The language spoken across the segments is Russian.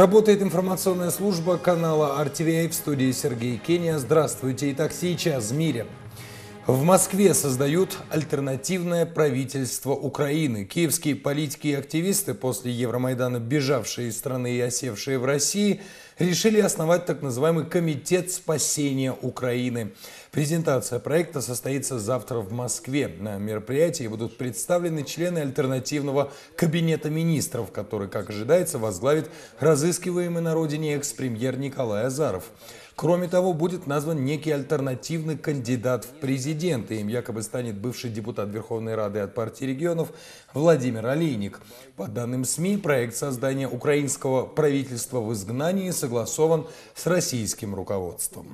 Работает информационная служба канала RTVI, в студии Сергей Кения. Здравствуйте. Итак, сейчас в мире. В Москве создают альтернативное правительство Украины. Киевские политики и активисты, после Евромайдана бежавшие из страны и осевшие в России, решили основать так называемый Комитет спасения Украины. Презентация проекта состоится завтра в Москве. На мероприятии будут представлены члены альтернативного кабинета министров, который, как ожидается, возглавит разыскиваемый на родине экс-премьер Николай Азаров. Кроме того, будет назван некий альтернативный кандидат в президенты. Им якобы станет бывший депутат Верховной Рады от партии регионов Владимир Олейник. По данным СМИ, проект создания украинского правительства в изгнании согласован с российским руководством.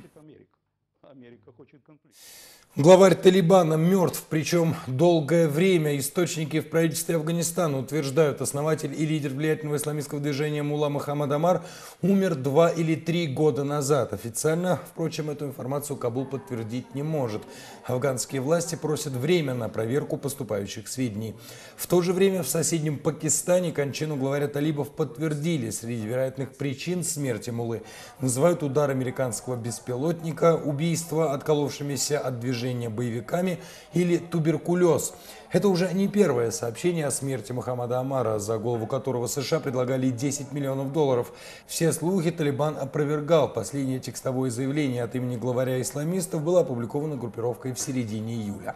Главарь Талибана мертв, причем долгое время. Источники в правительстве Афганистана утверждают, основатель и лидер влиятельного исламистского движения Мулла Мохаммад Омар умер 2 или 3 года назад. Официально, впрочем, эту информацию Кабул подтвердить не может. Афганские власти просят время на проверку поступающих сведений. В то же время в соседнем Пакистане кончину главаря талибов подтвердили. Среди вероятных причин смерти Муллы называют удар американского беспилотника, убийство отколовшимися от движения боевиками или туберкулез. Это уже не первое сообщение о смерти Мохаммада Омара, за голову которого США предлагали $10 миллионов. Все слухи Талибан опровергал. Последнее текстовое заявление от имени главаря исламистов было опубликовано группировкой в середине июля.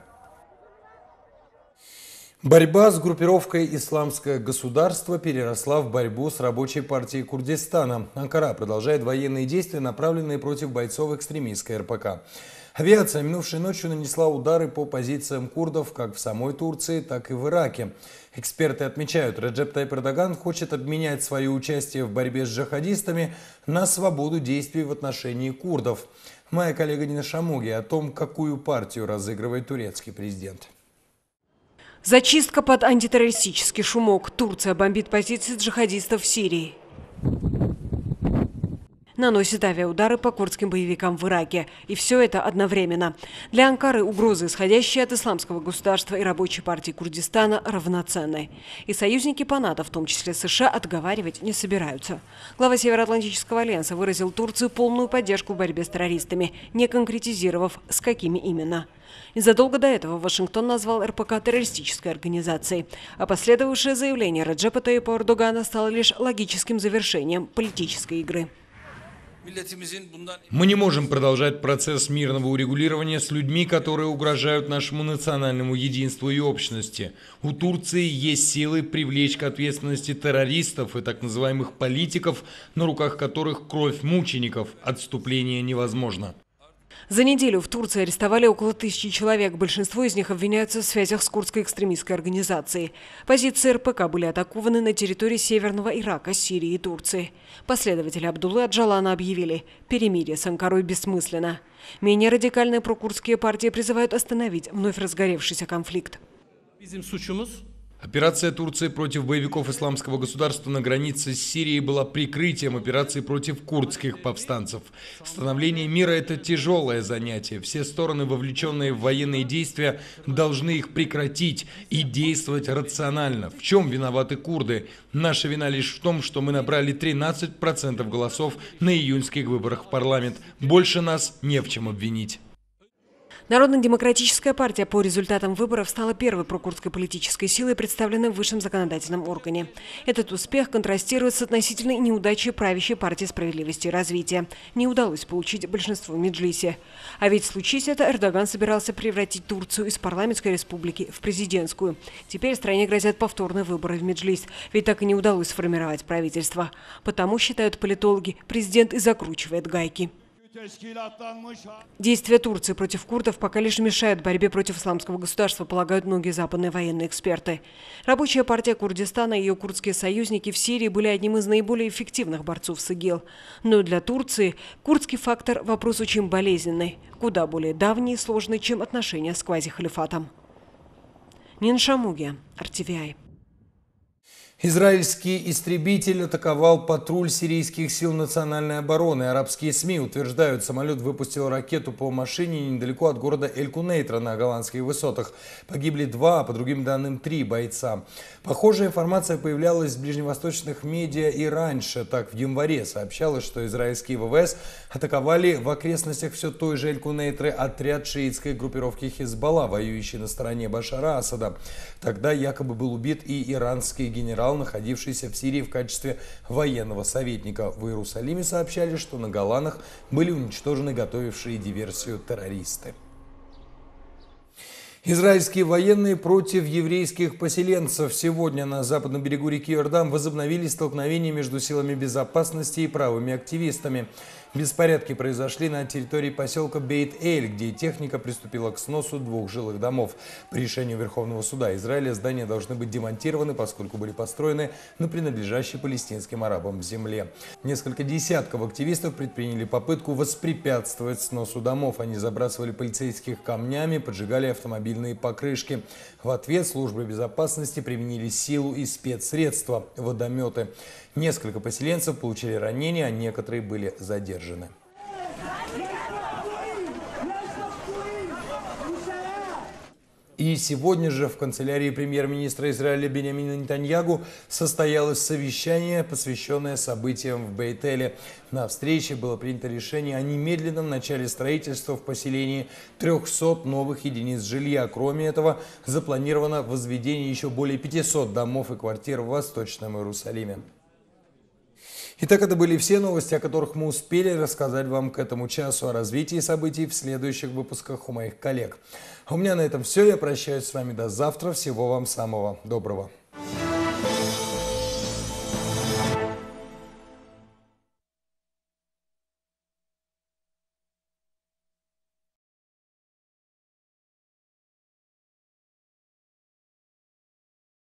Борьба с группировкой «Исламское государство» переросла в борьбу с рабочей партией Курдистана. Анкара продолжает военные действия, направленные против бойцов экстремистской РПК. Авиация минувшей ночью нанесла удары по позициям курдов как в самой Турции, так и в Ираке. Эксперты отмечают, Реджеп Тайип Эрдоган хочет обменять свое участие в борьбе с джихадистами на свободу действий в отношении курдов. Моя коллега Нина Шамуги о том, какую партию разыгрывает турецкий президент. Зачистка под антитеррористический шумок. Турция бомбит позиции джихадистов в Сирии. Наносит авиаудары по курдским боевикам в Ираке. И все это одновременно. Для Анкары угрозы, исходящие от исламского государства и рабочей партии Курдистана, равноценны. И союзники по НАТО, в том числе США, отговаривать не собираются. Глава Североатлантического альянса выразил Турции полную поддержку в борьбе с террористами, не конкретизировав, с какими именно. Незадолго до этого Вашингтон назвал РПК террористической организацией, а последовавшее заявление Реджепа Тайипа Эрдогана стало лишь логическим завершением политической игры. Мы не можем продолжать процесс мирного урегулирования с людьми, которые угрожают нашему национальному единству и общности. У Турции есть силы привлечь к ответственности террористов и так называемых политиков, на руках которых кровь мучеников. Отступление невозможно. За неделю в Турции арестовали около 1000 человек. Большинство из них обвиняются в связях с курдской экстремистской организацией. Позиции РПК были атакованы на территории Северного Ирака, Сирии и Турции. Последователи Абдуллы Аджалана объявили, перемирие с Анкарой бессмысленно. Менее радикальные прокурдские партии призывают остановить вновь разгоревшийся конфликт. Операция Турции против боевиков исламского государства на границе с Сирией была прикрытием операции против курдских повстанцев. Становление мира – это тяжелое занятие. Все стороны, вовлеченные в военные действия, должны их прекратить и действовать рационально. В чем виноваты курды? Наша вина лишь в том, что мы набрали 13% голосов на июньских выборах в парламент. Больше нас не в чем обвинить. Народно-демократическая партия по результатам выборов стала первой прокурдской политической силой, представленной в высшем законодательном органе. Этот успех контрастирует с относительной неудачей правящей партии справедливости и развития. Не удалось получить большинство в Меджлисе. А ведь случись это, Эрдоган собирался превратить Турцию из парламентской республики в президентскую. Теперь стране грозят повторные выборы в Меджлис, ведь так и не удалось сформировать правительство. Потому, считают политологи, президент и закручивает гайки. Действия Турции против курдов пока лишь мешают борьбе против исламского государства, полагают многие западные военные эксперты. Рабочая партия Курдистана и ее курдские союзники в Сирии были одним из наиболее эффективных борцов с ИГИЛ. Но для Турции курдский фактор – вопрос очень болезненный, куда более давний и сложный, чем отношения с квазихалифатом. Нина Шамуги, RTVI. Израильский истребитель атаковал патруль сирийских сил национальной обороны. Арабские СМИ утверждают, самолет выпустил ракету по машине недалеко от города Эль-Кунейтра на голландских высотах. Погибли 2, а по другим данным 3 бойца. Похожая информация появлялась в ближневосточных медиа и раньше. Так, в январе сообщалось, что израильские ВВС атаковали в окрестностях все той же Эль-Кунейтры отряд шиитской группировки Хизбалла, воюющий на стороне Башара Асада. Тогда якобы был убит и иранский генерал, находившийся в Сирии в качестве военного советника. В Иерусалиме сообщали, что на Голанах были уничтожены готовившие диверсию террористы. Израильские военные против еврейских поселенцев. Сегодня на западном берегу реки Иордан возобновили столкновения между силами безопасности и правыми активистами. Беспорядки произошли на территории поселка Бейт-Эль, где техника приступила к сносу 2 жилых домов. По решению Верховного суда Израиля здания должны быть демонтированы, поскольку были построены на принадлежащей палестинским арабам земле. Несколько десятков активистов предприняли попытку воспрепятствовать сносу домов. Они забрасывали полицейских камнями, поджигали автомобильные покрышки. В ответ службы безопасности применили силу и спецсредства – водометы. Несколько поселенцев получили ранения, а некоторые были задержаны. И сегодня же в канцелярии премьер-министра Израиля Биньямина Нетаньяху состоялось совещание, посвященное событиям в Бейт-Эле. На встрече было принято решение о немедленном начале строительства в поселении 300 новых единиц жилья. Кроме этого, запланировано возведение еще более 500 домов и квартир в Восточном Иерусалиме. Итак, это были все новости, о которых мы успели рассказать вам к этому часу. О развитии событий в следующих выпусках у моих коллег. А у меня на этом все. Я прощаюсь с вами до завтра. Всего вам самого доброго.